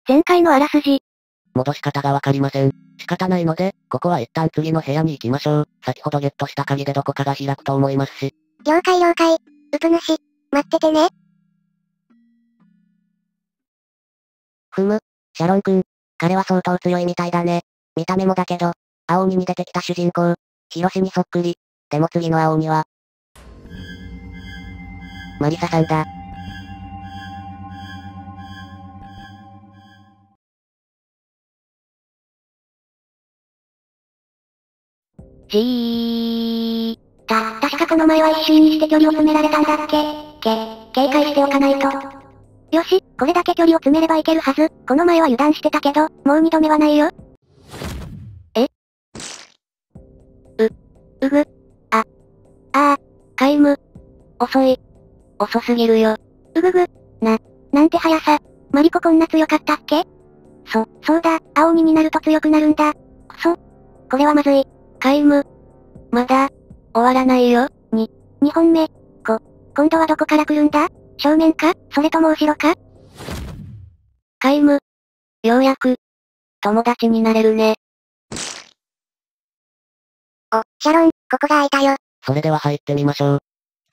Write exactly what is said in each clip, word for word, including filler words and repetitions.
前回のあらすじ。 戻し方がわかりません。仕方ないので、ここは一旦次の部屋に行きましょう。先ほどゲットした鍵でどこかが開くと思いますし。 了解了解。うぷ主。待っててね。 ふむ、シャロン君。彼は相当強いみたいだね。見た目もだけど、青鬼に出てきた主人公、ヒロシにそっくり。でも次の青鬼は、マリサさんだ。 じー。 た、確かこの前は一瞬にして距離を詰められたんだっけ。け、警戒しておかないと。 よし、これだけ距離を詰めればいけるはず。この前は油断してたけど、もう二度目はないよ。えう、うぐ、あ、あー、皆無。遅い。遅すぎるよ。うぐぐ、な、なんて速さ。マリコこんな強かったっけ？そ、そうだ、青鬼になると強くなるんだ。くそ。これはまずい。皆無。まだ、終わらないよ。に、二本目。こ、今度はどこから来るんだ？正面か？それとも後ろか？皆無。ようやく、友達になれるね。 お、シャロン、ここが開いたよ。 それでは入ってみましょう。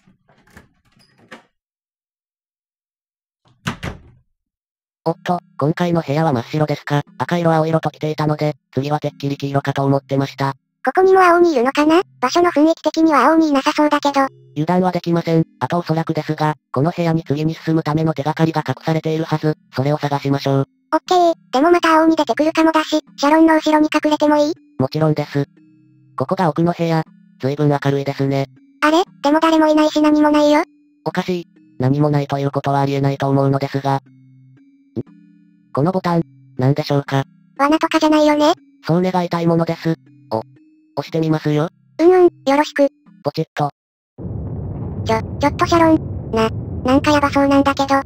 おっと、今回の部屋は真っ白ですか？赤色青色と来ていたので、次はてっきり黄色かと思ってました。 ここにも青鬼いるのかな？場所の雰囲気的には青鬼いなさそうだけど。 油断はできません。あとおそらくですが、この部屋に次に進むための手がかりが隠されているはず。それを探しましょう。 オッケー、でもまた青鬼出てくるかもだし、シャロンの後ろに隠れてもいい？ もちろんです。ここが奥の部屋。随分明るいですね。 あれ？でも誰もいないし何もないよ。 おかしい。何もないということはありえないと思うのですが。ん？このボタン、何でしょうか？ 罠とかじゃないよね？ そう願いたいものです。お、押してみますよ。 うんうん、よろしく。 ポチッと。 ちょ、ちょっとシャロン。な、なんかヤバそうなんだけど。ん？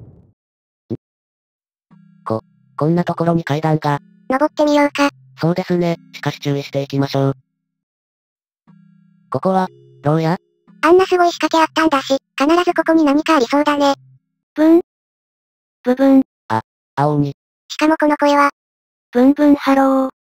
こ、こんなところに階段が。 登ってみようか。 そうですね。しかし注意していきましょう。ここは、牢屋？ あんなすごい仕掛けあったんだし、必ずここに何かありそうだね。 ブン。ブブン。 あ、青鬼。 しかもこの声は。 ブンブンハロー。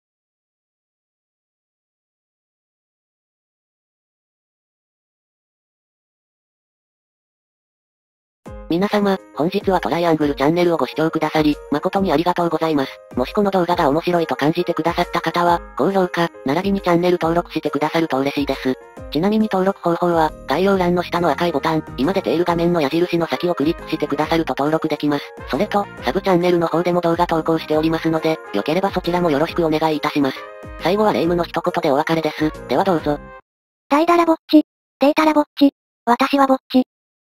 皆様、本日はトライアングルチャンネルをご視聴くださり、誠にありがとうございます。もしこの動画が面白いと感じてくださった方は、高評価、並びにチャンネル登録してくださると嬉しいです。ちなみに登録方法は、概要欄の下の赤いボタン、今出ている画面の矢印の先をクリックしてくださると登録できます。それと、サブチャンネルの方でも動画投稿しておりますので、よければそちらもよろしくお願いいたします。最後は霊夢の一言でお別れです。ではどうぞ。 だいだらぼっち。データラぼっち。私はぼっち。